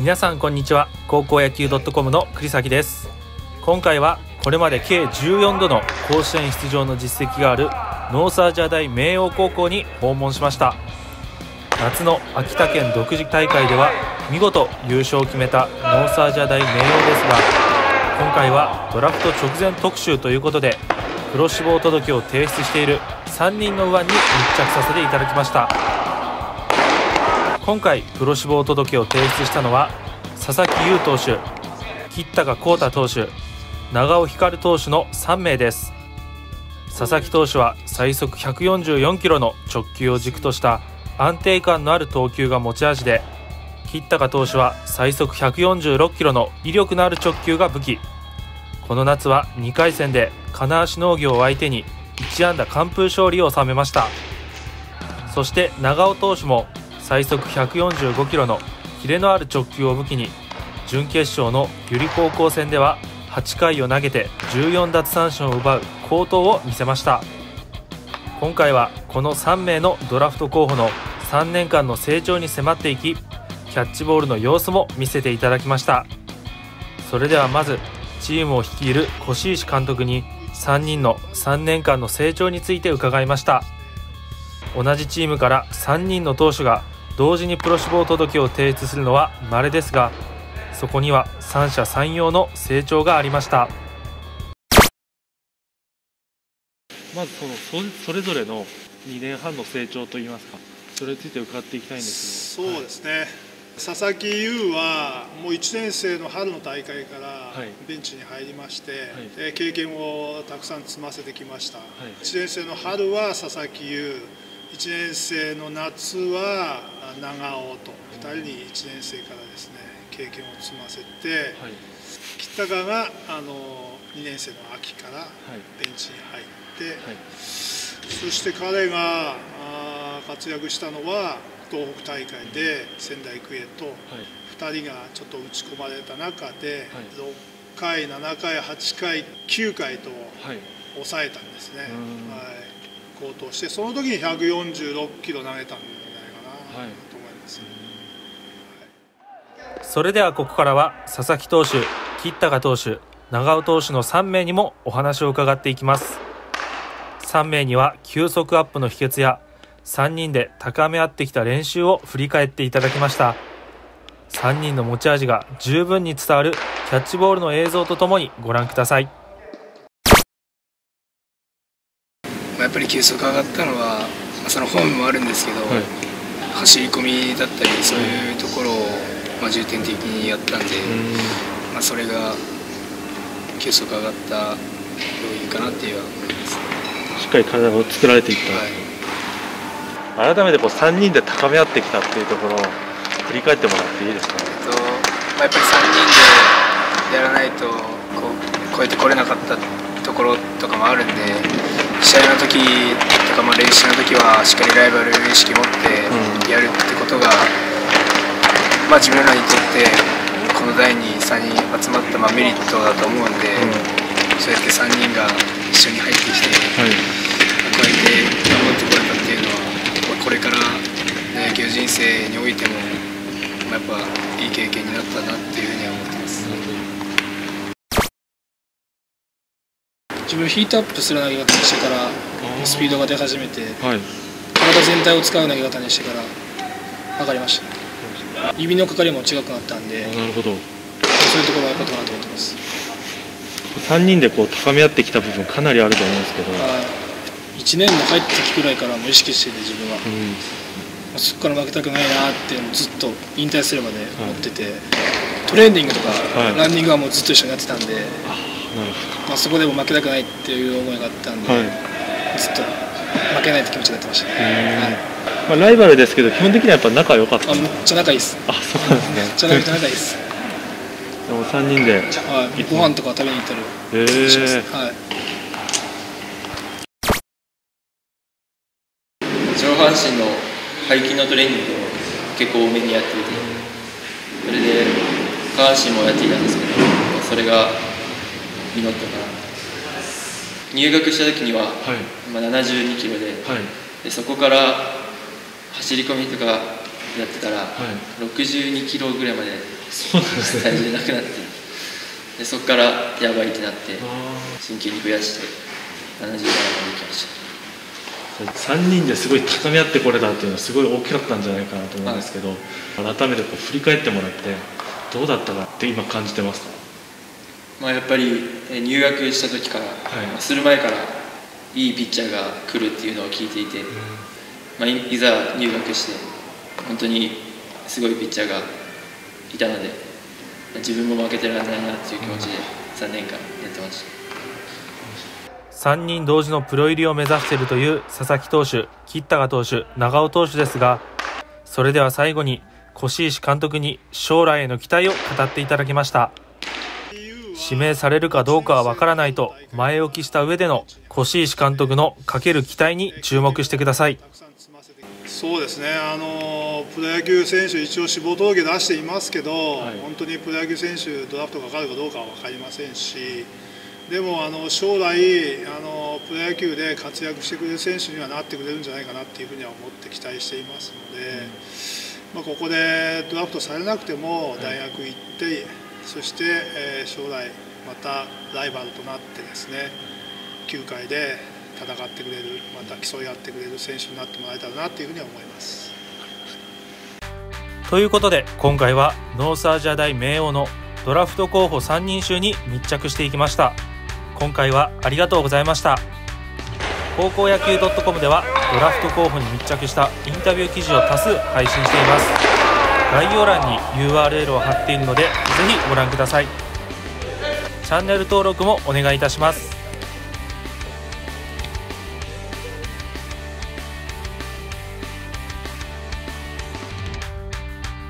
皆さんこんにちは。高校野球 .com の栗崎です。今回はこれまで計14度の甲子園出場の実績があるノースアジア大明桜高校に訪問しました。夏の秋田県独自大会では見事優勝を決めたノースアジア大明桜ですが、今回はドラフト直前特集ということでプロ志望届を提出している3人の右腕に密着させていただきました。今回プロ志望届を提出したのは佐々木優投手、吉高幸太投手、長尾光投手の3名です。佐々木投手は最速144キロの直球を軸とした安定感のある投球が持ち味で、吉高投手は最速146キロの威力のある直球が武器。この夏は2回戦で金足農業を相手に1安打完封勝利を収めました。そして長尾投手も最速145キロのキレのある直球を武器に準決勝の由利高校戦では8回を投げて14奪三振を奪う好投を見せました。今回はこの3名のドラフト候補の3年間の成長に迫っていき、キャッチボールの様子も見せていただきました。それではまずチームを率いる越石監督に3人の3年間の成長について伺いました。同じチームから3人の投手が同時にプロ志望届を提出するのは稀ですが、そこには三者三様の成長がありました。まずそれぞれの2年半の成長といいますか、それについて伺っていきたいんですけど。 そうですね、佐々木優はもう1年生の春の大会からベンチに入りまして、経験をたくさん積ませてきました。1年生の春は佐々木優、1年生の夏は長尾と2人に1年生からですね経験を積ませて、吉高が2年生の秋からベンチに入って、そして彼が活躍したのは東北大会で仙台育英と2人がちょっと打ち込まれた中で6回、7回、8回、9回と抑えたんですね。好投して、その時に146キロ投げたんじゃないかなと思います。 それではここからは佐々木投手、吉高投手、長尾投手の3名にもお話を伺っていきます。3名には球速アップの秘訣や3人で高め合ってきた練習を振り返っていただきました。3人の持ち味が十分に伝わるキャッチボールの映像とともにご覧ください。 やっぱり球速上がったのは、そのフォームもあるんですけど、走り込みだったりそういうところを重点的にやったんで、それが球速上がった要因かなっていうのは思います。 しっかり体を作られていった、改めて3人で高め合ってきたっていうところを振り返ってもらっていいですか。 やっぱり3人でやらないと超えてこれなかったところとかもあるんで、試合の時とか練習の時はしっかりライバル意識持ってやるってことが、自分らにとってこの代に3人集まったメリットだと思うんで、そうやって3人が一緒に入ってきて、こうやって頑張ってこれたっていうのは、これから野球人生においてもやっぱいい経験になったなっていうふうには思ってます。自分ヒートアップする投げ方にしてからスピードが出始めて、体全体を使う投げ方にしてから上がりました。指のかかりも違くなったんで、そういうところは良かったなと思ってます。 3人で高め合ってきた部分かなりあると思うんですけど、 1年の入った時くらいからも意識してて、自分は、そこから負けたくないなってずっと引退するまで思ってて、トレーニングとかランニングはもうずっと一緒にやってたんで、そこでも負けたくないっていう思いがあったんで、ずっと負けないって気持ちになってました。 ライバルですけど基本的にはやっぱ仲良かった。 めっちゃ仲いいです。 そうなんですね。 めっちゃ仲いいです。 でも3人でご飯とか食べに行ったりします。 上半身の背筋のトレーニングを結構多めにやっていて、それで下半身もやっていたんですけど、それが実ったかな。入学した時には、72キロで、そこから走り込みとかやってたら、62キロぐらいまで体重なくなって、でそこからやばいってなって真剣に増やして77までいきました。 3人ですごい高め合ってこれたっていうのはすごい大きかったんじゃないかなと思うんですけど、改めてこう振り返ってもらってどうだったかって今感じてますか？ やっぱり入学した時から、する前からいいピッチャーが来るっていうのを聞いていて、いざ入学して本当にすごいピッチャーがいたので、自分も負けてられないなっていう気持ちで3年間やってました。 3人同時のプロ入りを目指しているという佐々木投手、吉田投手、長尾投手ですが、それでは最後に越石監督に将来への期待を語っていただきました。指名されるかどうかは分からないと前置きした上での越石監督のかける期待に注目してください。 そうですね、プロ野球選手一応志望届出していますけど、本当にプロ野球選手ドラフトがかかるかどうかは分かりませんし、でも将来プロ野球で活躍してくれる選手にはなってくれるんじゃないかなっていうふうには思って期待していますので、ここでドラフトされなくても大学行って、そして将来またライバルとなってですね、球界で戦ってくれる、また競い合ってくれる選手になってもらえたらなというふうには思います。 ということで今回はノースアジア大明桜のドラフト候補3人集に密着していきました。今回はありがとうございました。高校野球 .com ではドラフト候補に密着したインタビュー記事を多数配信しています。概要欄に URL を貼っているのでぜひご覧ください。チャンネル登録もお願いいたします。